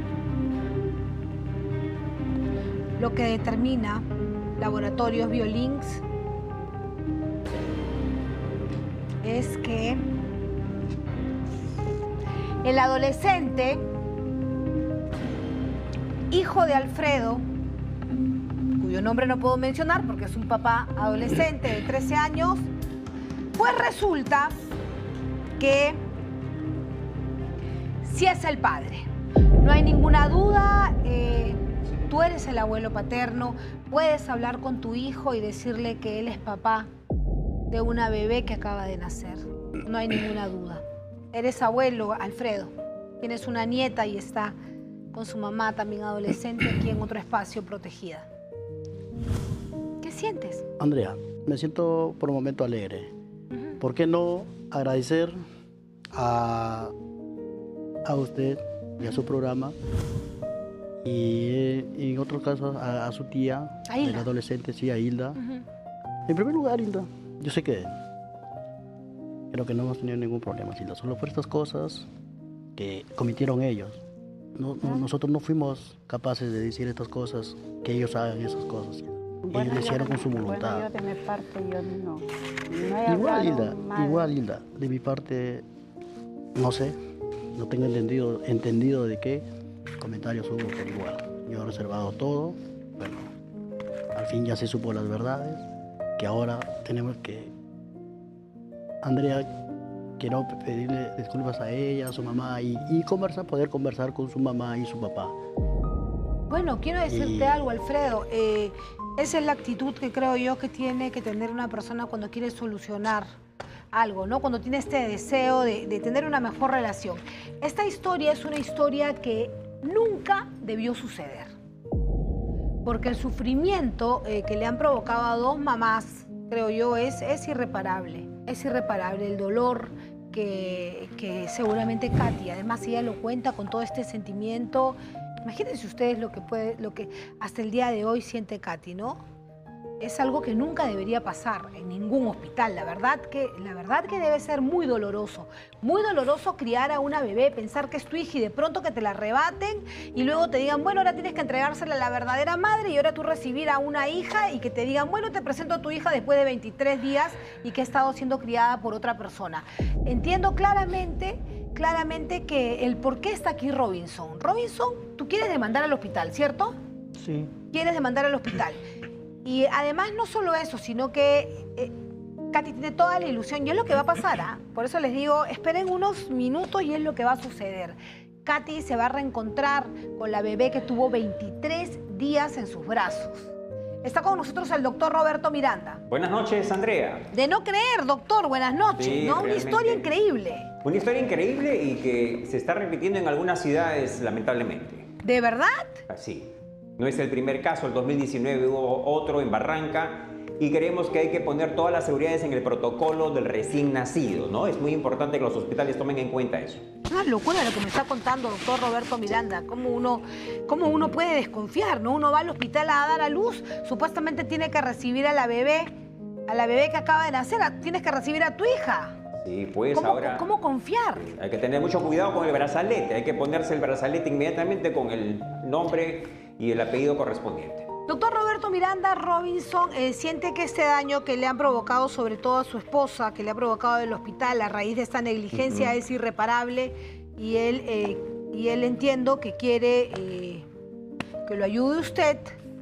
Lo que determina Laboratorios Biolinks es que el adolescente, hijo de Alfredo, cuyo nombre no puedo mencionar porque es un papá adolescente de 13 años, pues resulta que sí es el padre. No hay ninguna duda, tú eres el abuelo paterno, puedes hablar con tu hijo y decirle que él es papá de una bebé que acaba de nacer. No hay ninguna duda. Eres abuelo, Alfredo. Tienes una nieta y está con su mamá también adolescente aquí en otro espacio protegida. ¿Qué sientes? Andrea, me siento por un momento alegre. ¿Por qué no agradecer a usted y a su programa? Y en otro caso a su tía, el adolescente, sí, a Hilda. En primer lugar, Hilda, yo sé que creo que no hemos tenido ningún problema, Hilda, solo por estas cosas que cometieron ellos. nosotros no fuimos capaces de decir estas cosas, que ellos hagan esas cosas. Bueno, Ellos lo hicieron con su voluntad. Bueno, yo de mi parte, yo no he Igual, hablado mal. igual, Hilda, de mi parte, no sé, no tengo entendido de qué comentarios hubo, pero igual, yo he reservado todo, bueno, al fin ya se supo las verdades, que ahora tenemos que, Andrea, quiero pedirle disculpas a ella, a su mamá, y poder conversar con su mamá y su papá. Bueno, quiero decirte algo, Alfredo. Esa es la actitud que creo yo que tiene que tener una persona cuando quiere solucionar algo, ¿no? Cuando tiene este deseo de tener una mejor relación. Esta historia es una historia que nunca debió suceder. Porque el sufrimiento que le han provocado a dos mamás, creo yo, es irreparable. Es irreparable el dolor que seguramente Katy, además ella lo cuenta con todo este sentimiento. Imagínense ustedes lo que hasta el día de hoy siente Katy, ¿no? Es algo que nunca debería pasar en ningún hospital. La verdad que debe ser muy doloroso criar a una bebé, pensar que es tu hija y de pronto que te la arrebaten y luego te digan, bueno, ahora tienes que entregársela a la verdadera madre y ahora tú recibir a una hija y que te digan, bueno, te presento a tu hija después de 23 días y que ha estado siendo criada por otra persona. Entiendo claramente que el por qué está aquí Robinson. Robinson, tú quieres demandar al hospital, ¿cierto? Sí. Quieres demandar al hospital. Y además no solo eso, sino que Katy tiene toda la ilusión. Y es lo que va a pasar, ¿ah? Por eso les digo, esperen unos minutos y es lo que va a suceder. Katy se va a reencontrar con la bebé que tuvo 23 días en sus brazos. Está con nosotros el doctor Roberto Miranda. Buenas noches, Andrea. De no creer, doctor, buenas noches. Sí, ¿no? Una realmente. historia increíble. Una historia increíble y que se está repitiendo en algunas ciudades, lamentablemente. ¿De verdad? Así. No es el primer caso, el 2019 hubo otro en Barranca y creemos que hay que poner todas las seguridades en el protocolo del recién nacido, ¿no? Es muy importante que los hospitales tomen en cuenta eso. Una locura lo que me está contando, doctor Roberto Miranda. ¿Cómo uno puede desconfiar, no? Uno va al hospital a dar a luz, supuestamente tiene que recibir a la bebé que acaba de nacer, tienes que recibir a tu hija. Sí, pues ahora... ¿Cómo confiar? Hay que tener mucho cuidado con el brazalete, hay que ponerse el brazalete inmediatamente con el nombre y el apellido correspondiente. Doctor Roberto Miranda, Robinson siente que este daño que le han provocado sobre todo a su esposa, que le ha provocado el hospital a raíz de esta negligencia es irreparable y él entiendo que quiere que lo ayude usted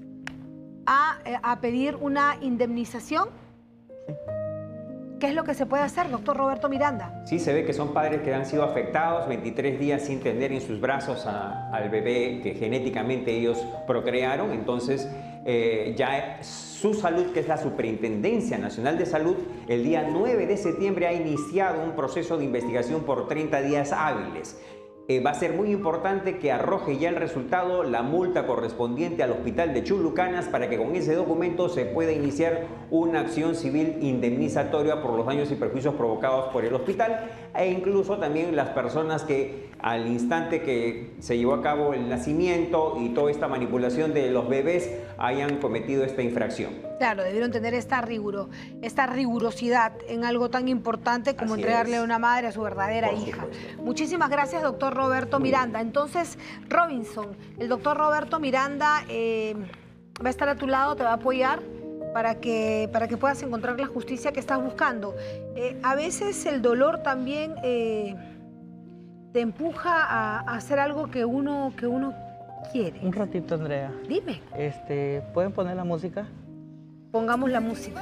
a pedir una indemnización. ¿Qué es lo que se puede hacer, doctor Roberto Miranda? Sí, se ve que son padres que han sido afectados 23 días sin tener en sus brazos al bebé que genéticamente ellos procrearon. Entonces, ya su salud, que es la Superintendencia Nacional de Salud, el día 9 de septiembre ha iniciado un proceso de investigación por 30 días hábiles. Va a ser muy importante que arroje ya el resultado, la multa correspondiente al hospital de Chulucanas, para que con ese documento se pueda iniciar una acción civil indemnizatoria por los daños y perjuicios provocados por el hospital e incluso también las personas que al instante que se llevó a cabo el nacimiento y toda esta manipulación de los bebés hayan cometido esta infracción. Claro, debieron tener esta rigurosidad en algo tan importante como Así entregarle es. a una madre a su verdadera Por hija. supuesto. Muchísimas gracias, doctor Roberto Miranda. Entonces, Robinson, el doctor Roberto Miranda va a estar a tu lado, te va a apoyar para que puedas encontrar la justicia que estás buscando. A veces el dolor también te empuja a hacer algo que uno quiere. Un ratito, Andrea. Dime, ¿Pueden poner la música? pongamos la música.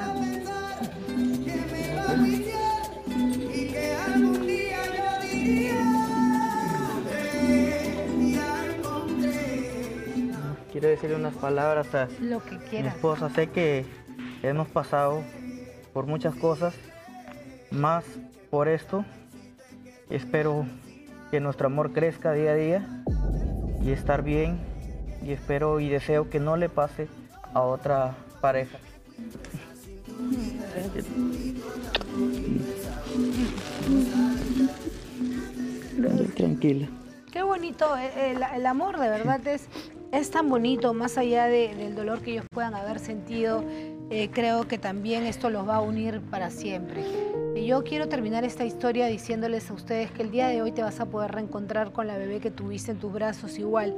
Quiero decirle unas palabras a Lo que mi quieras. esposa. Sé que hemos pasado por muchas cosas, más por esto. Espero que nuestro amor crezca día a día y estar bien. Y espero y deseo que no le pase a otra pareja. Tranquila. Qué bonito, el amor de verdad es tan bonito, más allá del dolor que ellos puedan haber sentido, creo que también esto los va a unir para siempre. Y yo quiero terminar esta historia diciéndoles a ustedes que el día de hoy te vas a poder reencontrar con la bebé que tuviste en tus brazos igual.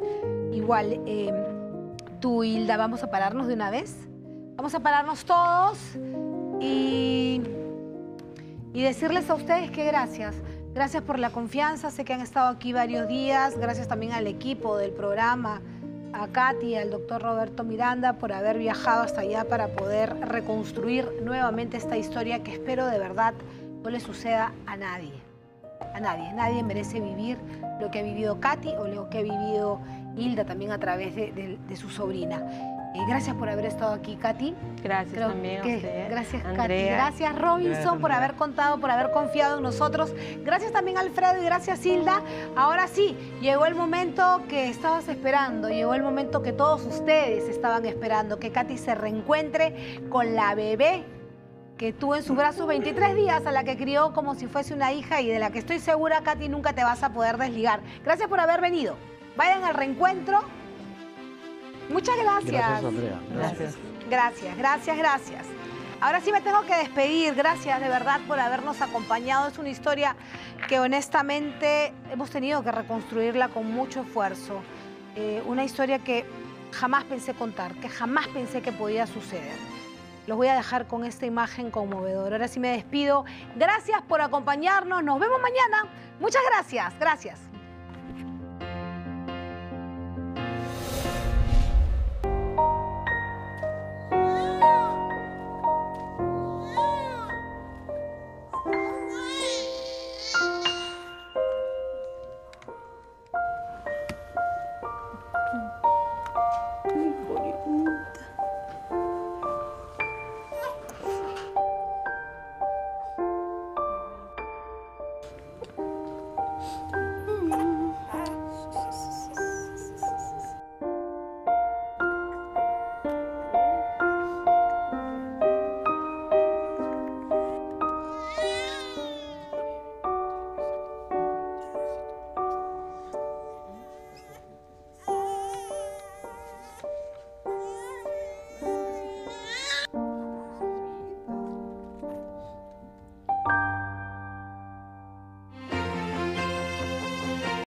Tú, Hilda, vamos a pararnos de una vez. Vamos a pararnos todos y decirles a ustedes que gracias. Gracias por la confianza. Sé que han estado aquí varios días. Gracias también al equipo del programa, a Katy, al doctor Roberto Miranda, por haber viajado hasta allá para poder reconstruir nuevamente esta historia que espero de verdad no le suceda a nadie. A nadie. Nadie merece vivir lo que ha vivido Katy o lo que ha vivido Hilda también a través de su sobrina. Gracias por haber estado aquí, Katy. Gracias también a usted. Gracias, Andrea. Katy. Gracias, Robinson, Gracias, por haber contado, por haber confiado en nosotros. Gracias también, Alfredo, y gracias, Hilda. Ahora sí, llegó el momento que estabas esperando, llegó el momento que todos ustedes estaban esperando, que Katy se reencuentre con la bebé que tuvo en sus brazos 23 días, a la que crió como si fuese una hija y de la que estoy segura, Katy, nunca te vas a poder desligar. Gracias por haber venido. Vayan al reencuentro. Muchas gracias. Gracias, Andrea. Gracias. Ahora sí me tengo que despedir. Gracias de verdad por habernos acompañado. Es una historia que honestamente hemos tenido que reconstruirla con mucho esfuerzo. Una historia que jamás pensé contar, que jamás pensé que podía suceder. Los voy a dejar con esta imagen conmovedora. Ahora sí me despido. Gracias por acompañarnos. Nos vemos mañana. Muchas gracias. Gracias.